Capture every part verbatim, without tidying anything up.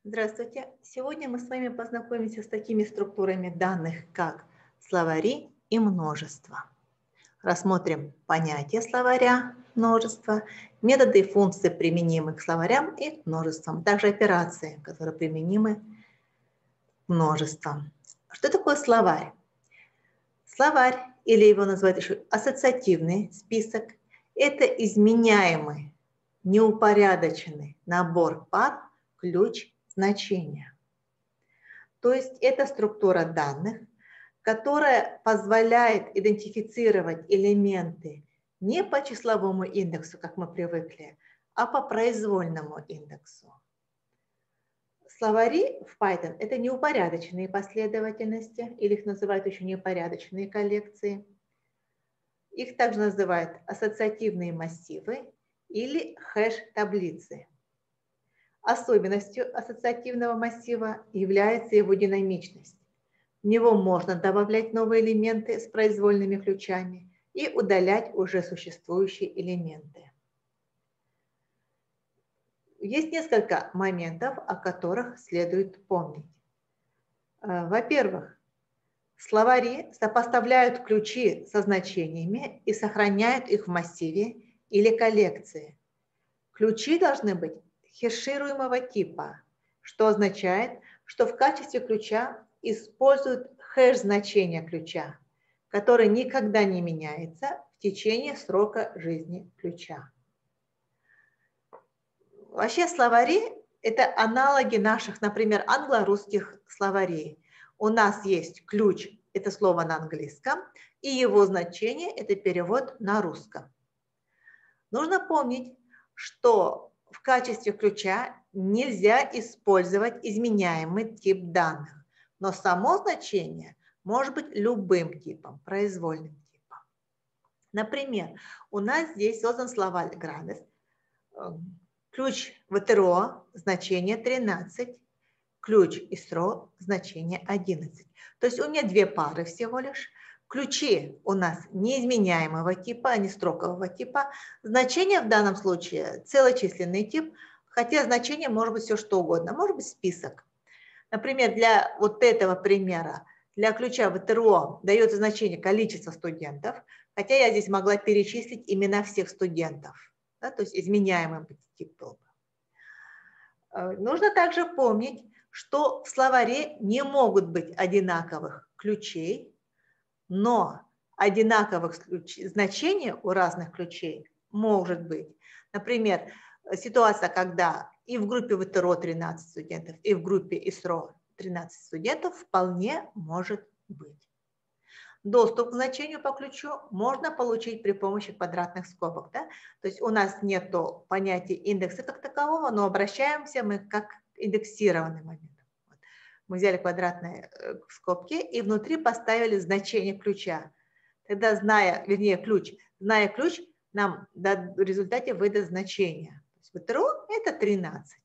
Здравствуйте! Сегодня мы с вами познакомимся с такими структурами данных, как словари и множество. Рассмотрим понятие словаря, множества, методы и функции, применимые к словарям и к множествам, также операции, которые применимы к множествам. Что такое словарь? Словарь, или его называют еще ассоциативный список, это изменяемый, неупорядоченный набор пар, ключ, значения. То есть это структура данных, которая позволяет идентифицировать элементы не по числовому индексу, как мы привыкли, а по произвольному индексу. Словари в Python – это неупорядоченные последовательности, или их называют еще неупорядоченные коллекции. Их также называют ассоциативные массивы или хэш-таблицы. Особенностью ассоциативного массива является его динамичность. В него можно добавлять новые элементы с произвольными ключами и удалять уже существующие элементы. Есть несколько моментов, о которых следует помнить. Во-первых, словари сопоставляют ключи со значениями и сохраняют их в массиве или коллекции. Ключи должны быть хешируемого типа, что означает, что в качестве ключа используют хэш-значение ключа, которое никогда не меняется в течение срока жизни ключа. Вообще словари – это аналоги наших, например, англо-русских словарей. У нас есть ключ – это слово на английском, и его значение – это перевод на русском. Нужно помнить, что в качестве ключа нельзя использовать изменяемый тип данных, но само значение может быть любым типом, произвольным типом. Например, у нас здесь создан словарь Градес. Ключ вэ тэ эр о значение тринадцать, ключ ай эс эр о значение одиннадцать. То есть у меня две пары всего лишь. Ключи у нас неизменяемого типа, а не строкового типа. Значение в данном случае целочисленный тип, хотя значение может быть все что угодно, может быть список. Например, для вот этого примера, для ключа вэ тэ эр о дается значение количество студентов, хотя я здесь могла перечислить имена всех студентов, да, то есть изменяемый тип был бы. Нужно также помнить, что в словаре не могут быть одинаковых ключей, но одинаковых значений у разных ключей может быть. Например, ситуация, когда и в группе вэ тэ эр о тринадцать студентов, и в группе ай эс эр о тринадцать студентов вполне может быть. Доступ к значению по ключу можно получить при помощи квадратных скобок. Да? То есть у нас нет понятия индекса как такового, но обращаемся мы как к индексированным моментам. Мы взяли квадратные скобки и внутри поставили значение ключа. Тогда, зная, вернее, ключ, зная ключ, нам в результате выдаст значение. То есть вэ тэ эр о это тринадцать.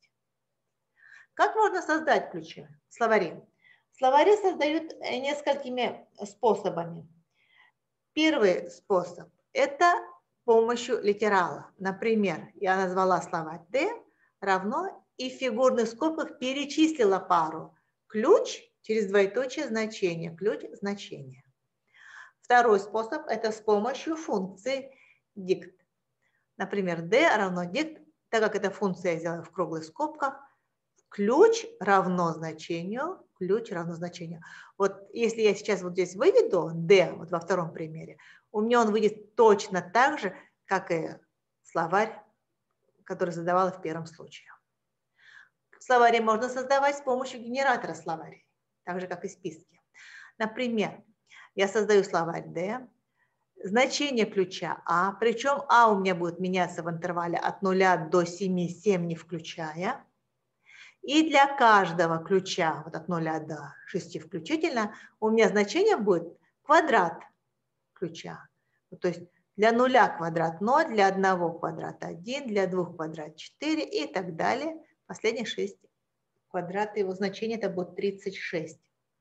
Как можно создать ключи? Словари. Словари создают несколькими способами. Первый способ – это с помощью литерала. Например, я назвала словарь D равно и в фигурных скобках перечислила пару ключ через двоеточие значение, ключ значение. Второй способ – это с помощью функции dict. Например, D равно dict, так как эта функция я сделала в круглых скобках, ключ равно значению, ключ равно значению. Вот если я сейчас вот здесь выведу D, вот во втором примере, у меня он выйдет точно так же, как и словарь, который задавала в первом случае. Словари можно создавать с помощью генератора словарей, так же, как и списки. Например, я создаю словарь D, значение ключа А, причем А у меня будет меняться в интервале от нуля до семи, семь не включая. И для каждого ключа, вот от нуля до шести включительно, у меня значение будет квадрат ключа. То есть для нуля квадрат ноль, для одного квадрат один, для двух квадрат четыре и так далее. Последние шесть квадраты его значения это будет тридцать шесть.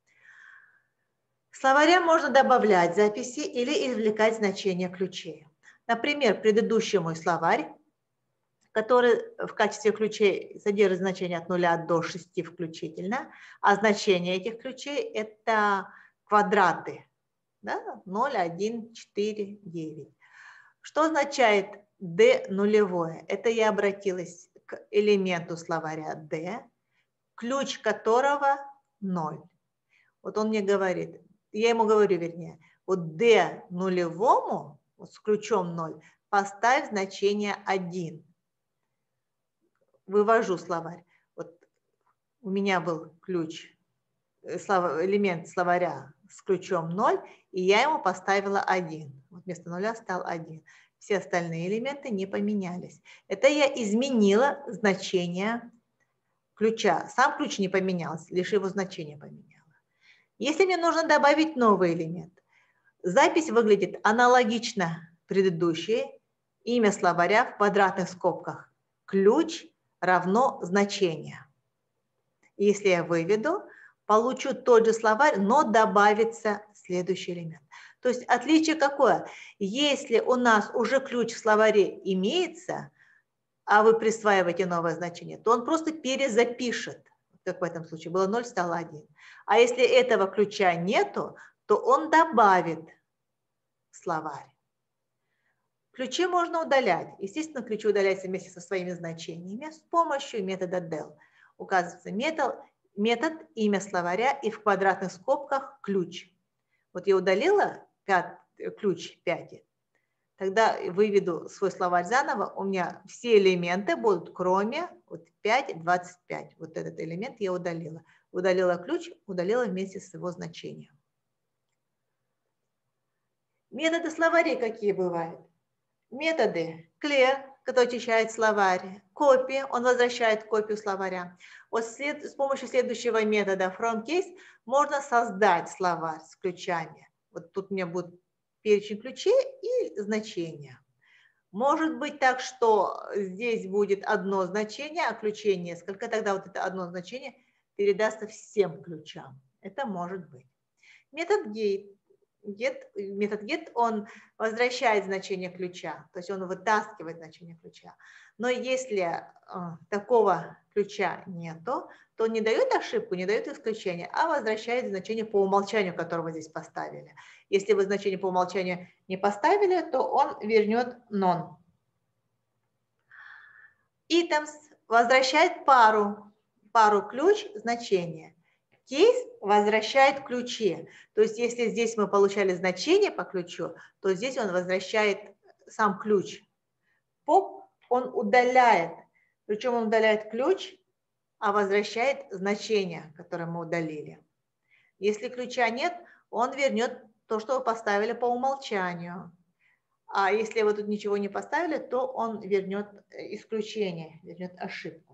В словаре можно добавлять записи или извлекать значения ключей. Например, предыдущий мой словарь который в качестве ключей содержит значение от нуля до шести включительно, а значение этих ключей – это квадраты. Да? ноль, один, четыре, девять. Что означает d нулевое? Это я обратилась к элементу словаря d, ключ которого ноль. Вот он мне говорит, я ему говорю, вернее, вот d нулевому, вот с ключом ноль, поставь значение один. Вывожу словарь. Вот у меня был ключ, элемент словаря с ключом ноль, и я ему поставила один. Вот вместо нуля стал один. Все остальные элементы не поменялись. Это я изменила значение ключа. Сам ключ не поменялся, лишь его значение поменяла. Если мне нужно добавить новый элемент, запись выглядит аналогично предыдущей. Имя словаря в квадратных скобках. Ключ равно значение. Если я выведу, получу тот же словарь, но добавится следующий элемент. То есть отличие какое? Если у нас уже ключ в словаре имеется, а вы присваиваете новое значение, то он просто перезапишет. Как в этом случае было ноль, стало один. А если этого ключа нету, то он добавит словарь. Ключи можно удалять. Естественно, ключи удаляются вместе со своими значениями с помощью метода del. Указывается метод, метод, имя словаря и в квадратных скобках ключ. Вот я удалила пять, ключ пять, тогда выведу свой словарь заново, у меня все элементы будут, кроме вот пять, двадцать пять. Вот этот элемент я удалила. Удалила ключ, удалила вместе с его значением. Методы словарей какие бывают? Методы clear, который очищает словарь, copy, он возвращает копию словаря. Вот след, с помощью следующего метода from case можно создать словарь с ключами. Вот тут у меня будет перечень ключей и значения. Может быть так, что здесь будет одно значение, а ключей несколько, тогда вот это одно значение передастся всем ключам. Это может быть. Метод get. Get, метод get, он возвращает значение ключа, то есть он вытаскивает значение ключа. Но если э, такого ключа нету, то он не дает ошибку, не дает исключение, а возвращает значение по умолчанию, которое вы здесь поставили. Если вы значение по умолчанию не поставили, то он вернет none. Items возвращает пару, пару ключ значение. Кейс возвращает ключи. То есть если здесь мы получали значение по ключу, то здесь он возвращает сам ключ. Поп он удаляет, причем он удаляет ключ, а возвращает значение, которое мы удалили. Если ключа нет, он вернет то, что вы поставили по умолчанию. А если вы тут ничего не поставили, то он вернет исключение, вернет ошибку.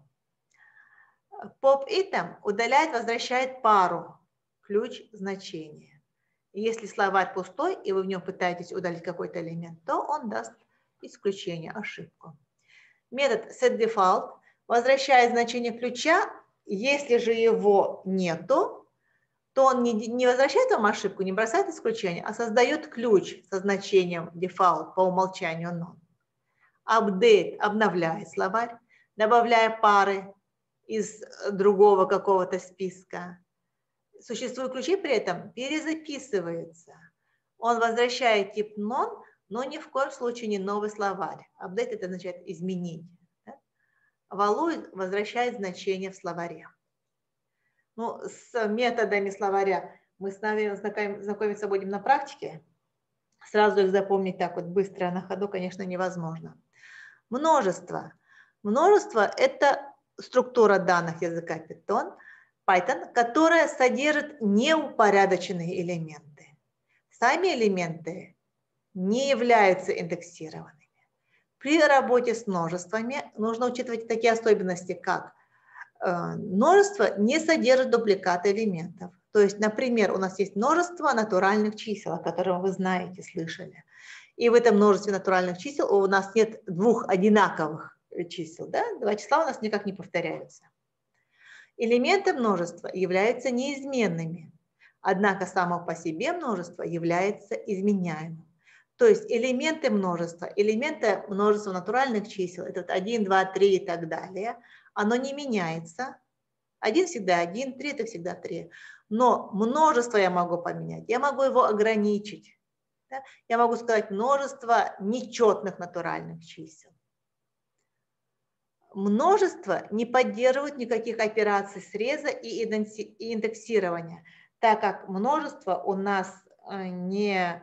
Pop item удаляет, возвращает пару, ключ, значение. Если словарь пустой, и вы в нем пытаетесь удалить какой-то элемент, то он даст исключение, ошибку. Метод setDefault возвращает значение ключа. Если же его нету, то он не, не возвращает вам ошибку, не бросает исключение, а создает ключ со значением default по умолчанию none. Update обновляет словарь, добавляя пары из другого какого-то списка. Существуют ключи при этом перезаписывается. Он возвращает тип none, но ни в коем случае не новый словарь. Update это означает изменить. Да? Value возвращает значение в словаре. Ну, с методами словаря мы с вами знакомиться будем на практике. Сразу их запомнить так вот быстро на ходу, конечно, невозможно. Множество. Множество – это структура данных языка Python, Python, которая содержит неупорядоченные элементы. Сами элементы не являются индексированными. При работе с множествами нужно учитывать такие особенности, как множество не содержит дубликата элементов. То есть, например, у нас есть множество натуральных чисел, о которых вы знаете, слышали. И в этом множестве натуральных чисел у нас нет двух одинаковых чисел. Да? Два числа у нас никак не повторяются. Элементы множества являются неизменными. Однако само по себе множество является изменяемым. То есть элементы множества, элементы множества натуральных чисел, это вот один, два, три и так далее, оно не меняется. один всегда один, три это всегда три. Но множество я могу поменять, я могу его ограничить. Да? Я могу сказать множество нечетных натуральных чисел. Множество не поддерживает никаких операций среза и индексирования, так как множество у нас не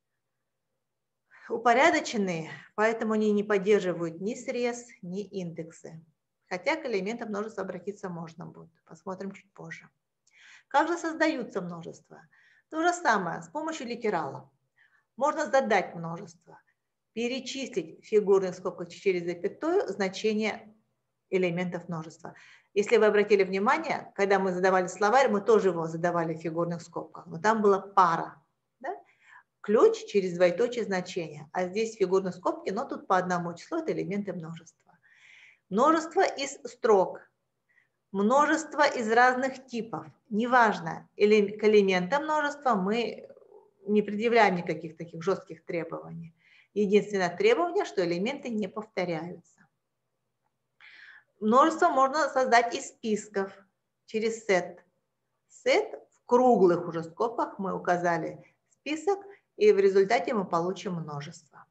упорядоченные, поэтому они не поддерживают ни срез, ни индексы. Хотя к элементам множества обратиться можно будет. Посмотрим чуть позже. Как же создаются множества? То же самое, с помощью литералов. Можно задать множество, перечислить в фигурных скобках через запятую значение элементов множества. Если вы обратили внимание, когда мы задавали словарь, мы тоже его задавали в фигурных скобках, но там была пара. Да? Ключ через двоеточие значения, а здесь фигурные скобки, но тут по одному числу это элементы множества. Множество из строк, множество из разных типов. Неважно, к элементам множества мы не предъявляем никаких таких жестких требований. Единственное требование, что элементы не повторяются. Множество можно создать из списков через сет. Сет в круглых уже скобках мы указали список, и в результате мы получим множество.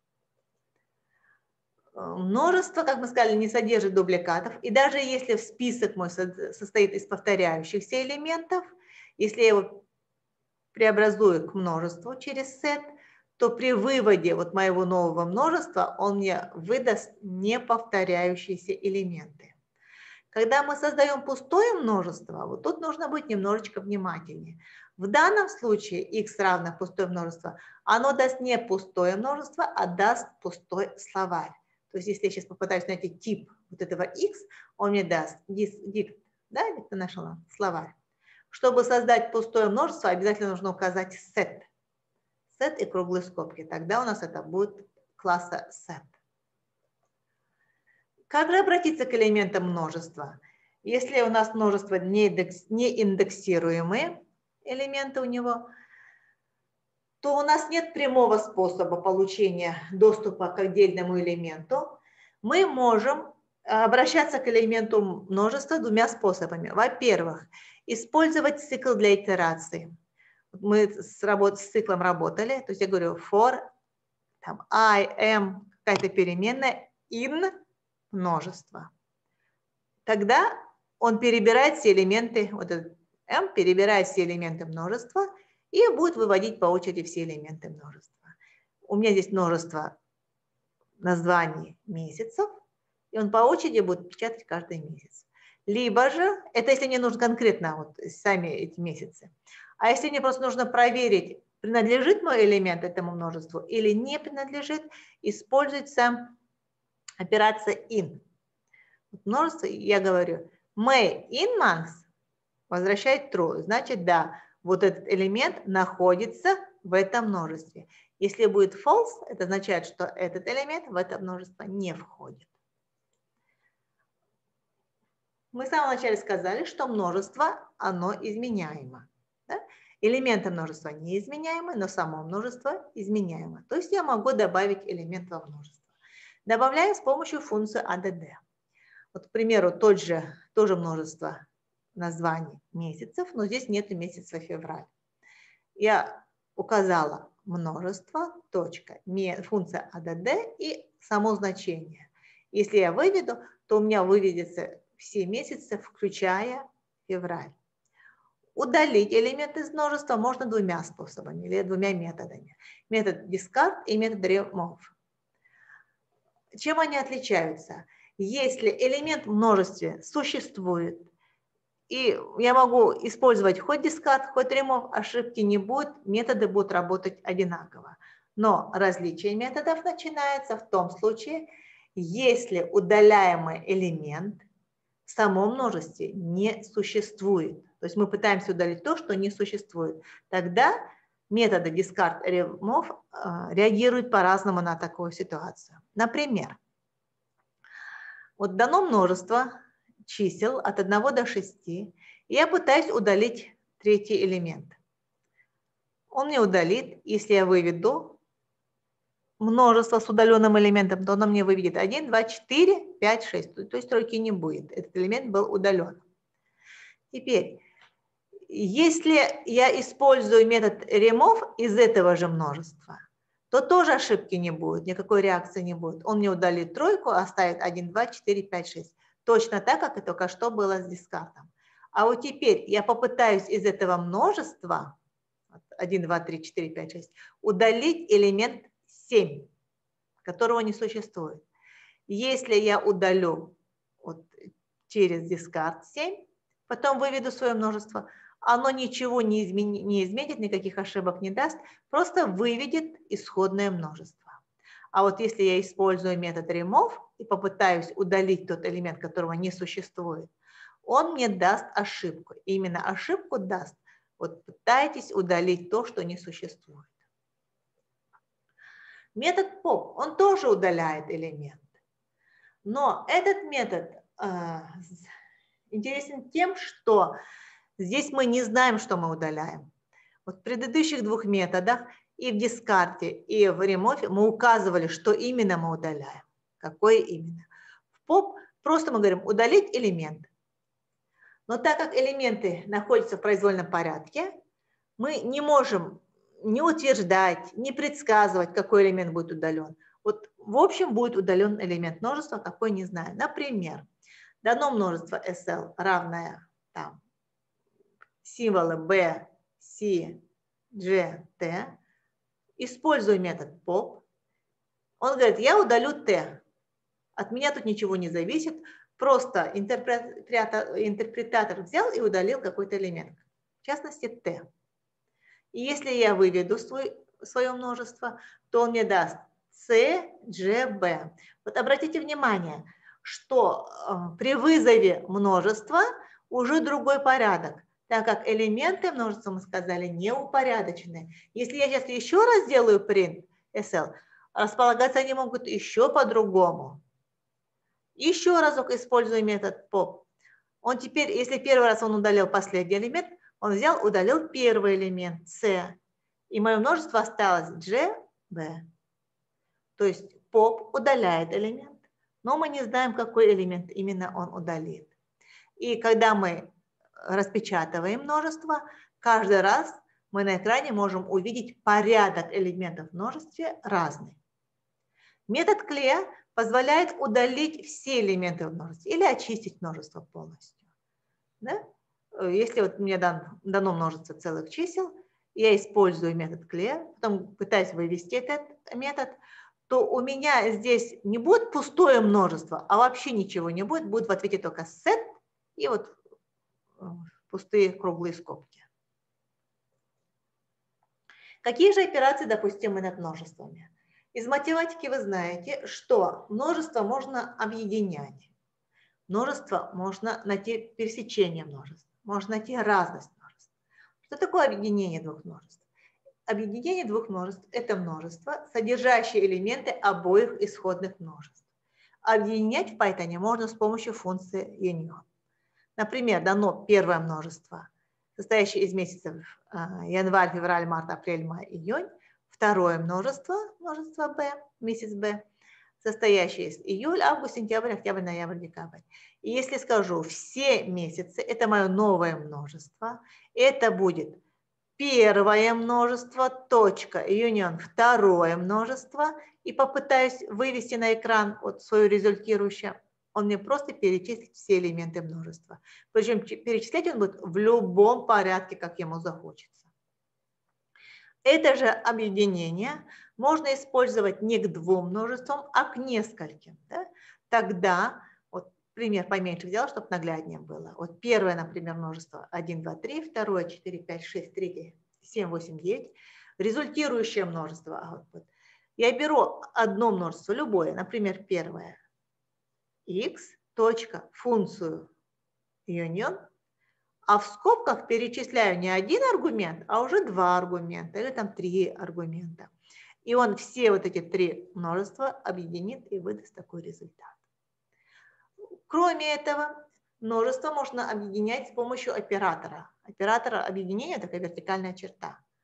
Множество, как мы сказали, не содержит дубликатов. И даже если список мой состоит из повторяющихся элементов, если я его преобразую к множеству через сет, то при выводе вот моего нового множества он мне выдаст неповторяющиеся элементы. Когда мы создаем пустое множество, вот тут нужно быть немножечко внимательнее. В данном случае x равно пустое множество, оно даст не пустое множество, а даст пустой словарь. То есть если я сейчас попытаюсь найти тип вот этого x, он мне даст dict, да, international словарь. Чтобы создать пустое множество, обязательно нужно указать set. Set и круглые скобки. Тогда у нас это будет класса set. Как же обратиться к элементам множества? Если у нас множество не индексируемые элементы у него, то у нас нет прямого способа получения доступа к отдельному элементу. Мы можем обращаться к элементу множества двумя способами. Во-первых, использовать цикл для итерации. Мы с, работ, с циклом работали, то есть я говорю for, там, I, am, какая-то переменная, in, множество. Тогда он перебирает все элементы, вот этот m перебирает все элементы множества и будет выводить по очереди все элементы множества. У меня здесь множество названий месяцев, и он по очереди будет печатать каждый месяц. Либо же, это если мне нужно конкретно вот сами эти месяцы, а если мне просто нужно проверить, принадлежит мой элемент этому множеству или не принадлежит, используется операция in. Множество, я говорю, May in months возвращает true. Значит, да, вот этот элемент находится в этом множестве. Если будет false, это означает, что этот элемент в это множество не входит. Мы в самом начале сказали, что множество, оно изменяемо. Да? Элементы множества неизменяемы, но само множество изменяемо. То есть я могу добавить элемент во множество. Добавляем с помощью функции add. Вот, к примеру, тот же, тоже множество названий месяцев, но здесь нет месяца февраль. Я указала множество, точка, функция add и само значение. Если я выведу, то у меня выведется все месяцы, включая февраль. Удалить элемент из множества можно двумя способами или двумя методами. Метод discard и метод remove. Чем они отличаются? Если элемент в множестве существует, и я могу использовать хоть discard, хоть remove, ошибки не будет, методы будут работать одинаково. Но различие методов начинается в том случае, если удаляемый элемент в самом множестве не существует. То есть мы пытаемся удалить то, что не существует. Тогда методы discard и remove реагируют по-разному на такую ситуацию. Например, вот дано множество чисел от одного до шести, и я пытаюсь удалить третий элемент. Он мне удалит, если я выведу множество с удаленным элементом, то оно мне выведет один, два, четыре, пять, шесть. То есть тройки не будет. Этот элемент был удален. Теперь, если я использую метод remove из этого же множества, то тоже ошибки не будет, никакой реакции не будет. Он мне удалит тройку, оставит один, два, четыре, пять, шесть. Точно так, как и только что было с дискартом. А вот теперь я попытаюсь из этого множества один, два, три, четыре, пять, шесть удалить элемент семь, которого не существует. Если я удалю вот через дискард семь, потом выведу свое множество, оно ничего не изменит, не изменит, никаких ошибок не даст, просто выведет исходное множество. А вот если я использую метод remove и попытаюсь удалить тот элемент, которого не существует, он мне даст ошибку. И именно ошибку даст. Вот пытайтесь удалить то, что не существует. Метод pop, он тоже удаляет элемент. Но этот метод э, интересен тем, что здесь мы не знаем, что мы удаляем. Вот в предыдущих двух методах, и в дискарте, и в remove, мы указывали, что именно мы удаляем. Какое именно. В pop просто мы говорим удалить элемент. Но так как элементы находятся в произвольном порядке, мы не можем не утверждать, не предсказывать, какой элемент будет удален. Вот в общем будет удален элемент множества, какой не знаю. Например, дано множество эс эл равное там, символы b, c, g, t. Использую метод pop. Он говорит, я удалю t. От меня тут ничего не зависит. Просто интерпретатор, интерпретатор взял и удалил какой-то элемент. В частности, t. И если я выведу свой, свое множество, то он мне даст c, g, b. Вот обратите внимание, что э, при вызове множества уже другой порядок, так как элементы множества, мы сказали, не упорядочены. Если я сейчас еще раз сделаю print эс эл, располагаться они могут еще по-другому. Еще разок использую метод pop. Он теперь, если первый раз он удалил последний элемент, он взял, удалил первый элемент c. И мое множество осталось g, b. То есть pop удаляет элемент, но мы не знаем, какой элемент именно он удалит. И когда мы распечатываем множество, каждый раз мы на экране можем увидеть порядок элементов в множестве разный. Метод clear позволяет удалить все элементы в множестве или очистить множество полностью. Да? Если вот мне дан, дано множество целых чисел, я использую метод clear, потом пытаюсь вывести этот метод, то у меня здесь не будет пустое множество, а вообще ничего не будет, будет в ответе только set и вот пустые круглые скобки. Какие же операции допустимы над множествами? Из математики вы знаете, что множество можно объединять. Множество можно найти пересечение множеств, можно найти разность множеств. Что такое объединение двух множеств? Объединение двух множеств – это множество, содержащее элементы обоих исходных множеств. Объединять в Python можно с помощью функции union. Например, дано первое множество, состоящее из месяцев январь, февраль, март, апрель, май, июнь. Второе множество, множество b, месяц b, состоящее из июль, август, сентябрь, октябрь, ноябрь, декабрь. И если скажу все месяцы, это мое новое множество, это будет первое множество, точка, union, второе множество, и попытаюсь вывести на экран вот свое результирующее, он мне просто перечислит все элементы множества. Причем перечислять он будет в любом порядке, как ему захочется. Это же объединение можно использовать не к двум множествам, а к нескольким. Да? Тогда, вот пример поменьше взял, чтобы нагляднее было. Вот первое, например, множество один, два, три, второе четыре, пять, шесть, третье семь, восемь, девять. Результирующее множество. Вот. Я беру одно множество, любое, например, первое. X, точка, функцию union. А в скобках перечисляю не один аргумент, а уже два аргумента или там три аргумента. И он все вот эти три множества объединит и выдаст такой результат. Кроме этого, множество можно объединять с помощью оператора. Оператор объединения – такая вертикальная черта.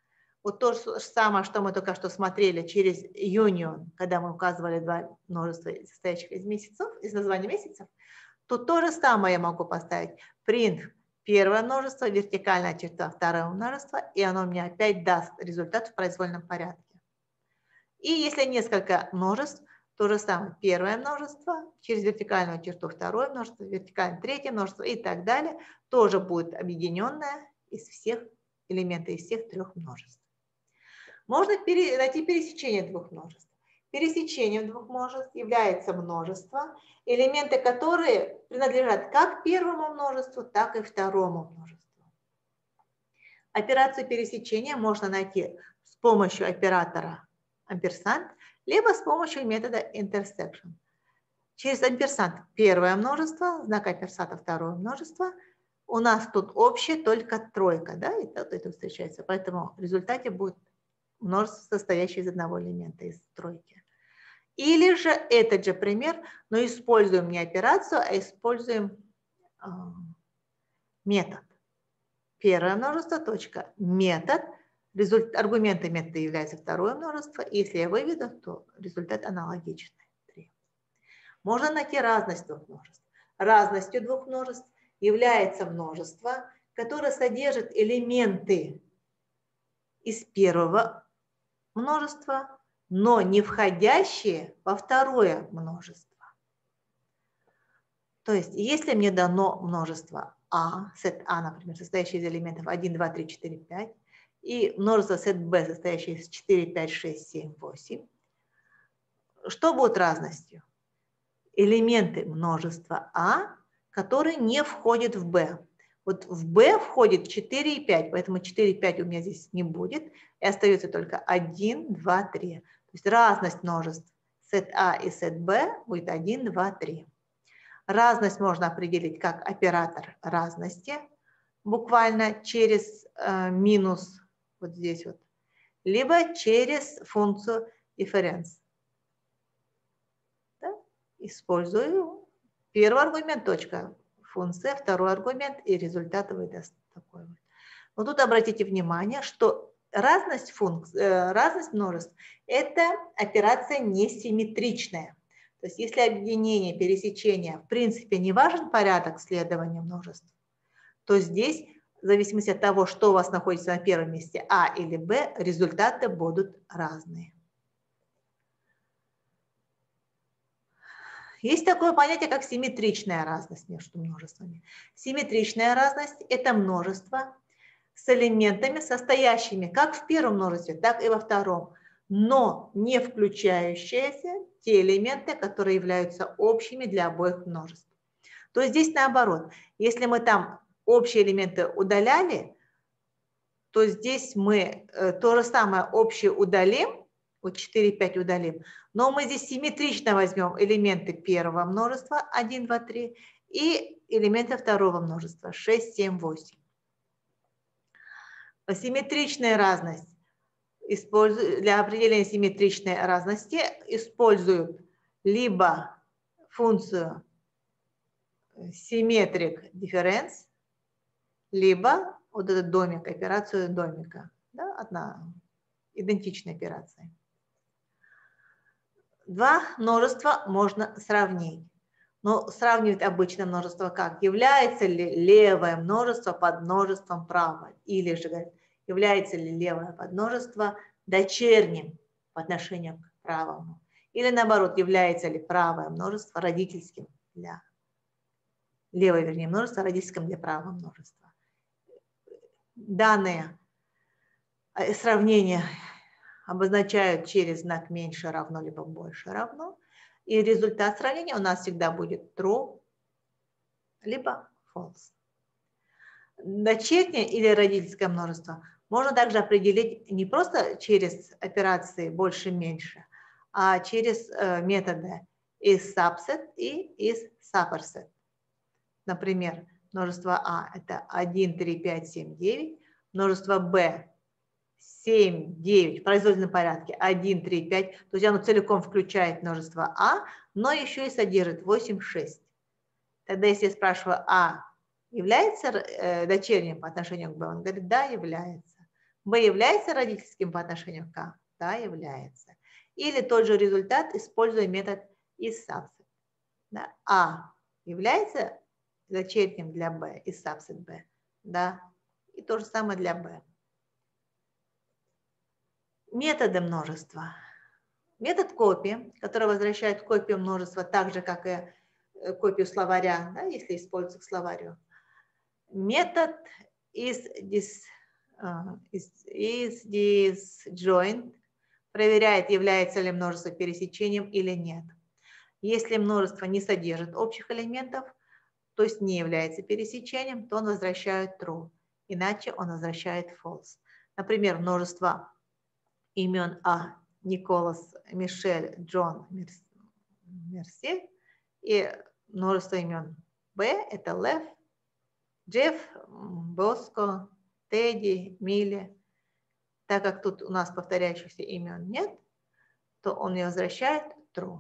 Вот то же самое, что мы только что смотрели через union, когда мы указывали два множества, состоящих из месяцев, из названия месяцев, то то же самое я могу поставить. Print первое множество, вертикальная черта второе множество, и оно мне опять даст результат в произвольном порядке. И если несколько множеств, то же самое. Первое множество, через вертикальную черту второе множество, вертикальное третье множество и так далее, тоже будет объединенное из всех элементов, из всех трех множеств. Можно найти пересечение двух множеств. Пересечением двух множеств является множество, элементы которые принадлежат как первому множеству, так и второму множеству. Операцию пересечения можно найти с помощью оператора амперсанд, либо с помощью метода intersection. Через амперсанд первое множество, знак амперсанда второе множество. У нас тут общее только тройка, да, и тут это встречается. Поэтому в результате будет множество, состоящее из одного элемента, из тройки. Или же этот же пример, но используем не операцию, а используем э, метод. Первое множество, точка, метод. Результ, аргументы метода является второе множество. И если я выведу, то результат аналогичный. три. Можно найти разность двух множеств. Разностью двух множеств является множество, которое содержит элементы из первого множества, но не входящие во второе множество. То есть, если мне дано множество А, сет А, например, состоящее из элементов один, два, три, четыре, пять, и множество сет Б, состоящее из четыре, пять, шесть, семь, восемь, что будет разностью? Элементы множества А, которые не входят в Б. Вот в B входит четыре и пять, поэтому четыре и пять у меня здесь не будет, и остается только один, два, три. То есть разность множеств сет А и сет Б будет один, два, три. Разность можно определить как оператор разности, буквально через э, минус, вот здесь вот, либо через функцию difference. Да? Использую первый аргумент, точка, функция, второй аргумент, и результат выдаст такой вот. Но тут обратите внимание, что разность, функций, э, разность множеств – это операция несимметричная. То есть если объединение, пересечение, в принципе, не важен порядок следования множеств, то здесь, в зависимости от того, что у вас находится на первом месте, А или Б, результаты будут разные. Есть такое понятие, как симметричная разность между множествами. Симметричная разность – это множество с элементами, состоящими как в первом множестве, так и во втором, но не включающиеся те элементы, которые являются общими для обоих множеств. То есть здесь наоборот. Если мы там общие элементы удаляли, то здесь мы то же самое общее удалим, вот четыре, пять удалим, но мы здесь симметрично возьмем элементы первого множества один, два, три и элементы второго множества шесть, семь, восемь. Симметричная разность. Для определения симметричной разности используют либо функцию symmetric difference, либо вот этот домик, операцию домика. Да, одна идентичная операция. Два множества можно сравнить. Но сравнивать обычное множество как? Является ли левое множество подмножеством правого? Или же, говорит, является ли левое подмножество дочерним по отношению к правому? Или наоборот, является ли правое множество родительским для левое, вернее, множество родительским для правого множества? Данные сравнения обозначают через знак меньше равно, либо больше равно. И результат сравнения у нас всегда будет true, либо false. Дочернее или родительское множество можно также определить не просто через операции больше-меньше, а через э, методы из subset и из superset. Например, множество А – это один, три, пять, семь, девять, множество Б – семь, девять в произвольном порядке, один, три, пять, то есть оно целиком включает множество А, но еще и содержит восемь, шесть. Тогда если я спрашиваю, А является э, дочерним по отношению к Б, он говорит, да, является. Б является родительским по отношению к А? Да, является. Или тот же результат, используя метод is subset. Да. А является дочерним для Б из subset Б? Да. И то же самое для Б. Методы множества. Метод копии, который возвращает копию множества так же, как и копию словаря, да, если используется к словарю. Метод is, dis, uh, is, is disjoint проверяет, является ли множество пересечением или нет. Если множество не содержит общих элементов, то есть не является пересечением, то он возвращает true, иначе он возвращает false. Например, множество имен А, Николас, Мишель, Джон, Мерси, и множество имен Б – это Лев, Джефф, Боско, Тедди, Милли. Так как тут у нас повторяющихся имен нет, то он не возвращает true.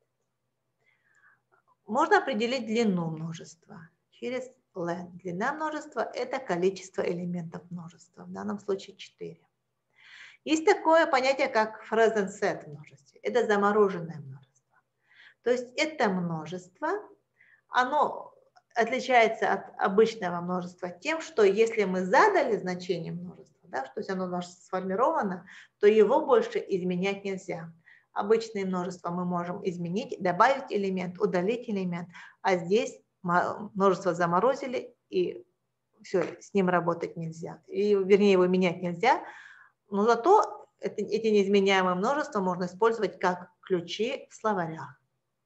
Можно определить длину множества через len. Длина множества – это количество элементов множества, в данном случае четыре. Есть такое понятие, как frozen set в множестве. Это замороженное множество. То есть это множество, оно отличается от обычного множества тем, что если мы задали значение множества, да, то есть оно у нас сформировано, то его больше изменять нельзя. Обычное множество мы можем изменить, добавить элемент, удалить элемент, а здесь множество заморозили, и все, с ним работать нельзя. И, вернее, его менять нельзя. Но зато это, эти неизменяемые множества можно использовать как ключи в словарях.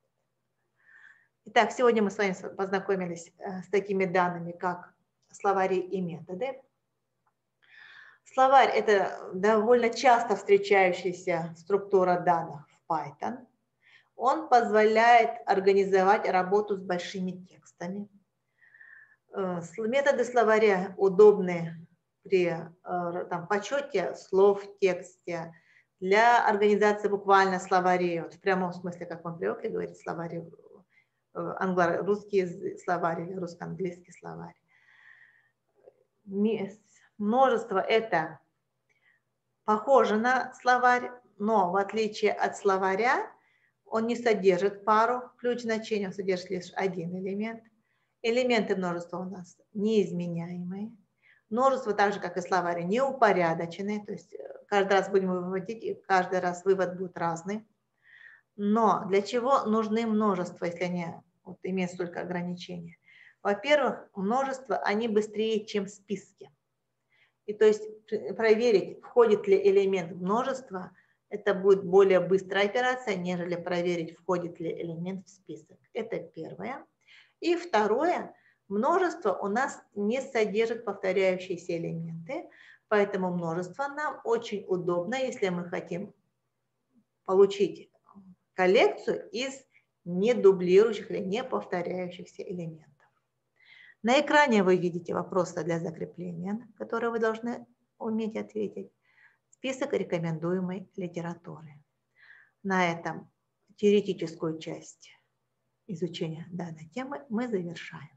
Итак, сегодня мы с вами познакомились с такими данными, как словари и методы. Словарь – это довольно часто встречающаяся структура данных в Python. Он позволяет организовать работу с большими текстами. Методы словаря удобны при там, подсчете слов в тексте, для организации буквально словарей, вот в прямом смысле, как мы привыкли говорить, словари, англо-русский словарь или русско-английский словарь. Множество – это похоже на словарь, но в отличие от словаря он не содержит пару ключ значений, он содержит лишь один элемент. Элементы множества у нас неизменяемые. Множество, так же как и словарь, неупорядоченные, то есть каждый раз будем выводить, и каждый раз вывод будет разный. Но для чего нужны множества, если они вот, имеют столько ограничений? Во-первых, множества, они быстрее, чем списки. И то есть проверить, входит ли элемент в множество, это будет более быстрая операция, нежели проверить, входит ли элемент в список. Это первое. И второе, множество у нас не содержит повторяющиеся элементы, поэтому множество нам очень удобно, если мы хотим получить коллекцию из недублирующих или не повторяющихся элементов. На экране вы видите вопросы для закрепления, на которые вы должны уметь ответить. Список рекомендуемой литературы. На этом теоретическую часть изучения данной темы мы завершаем.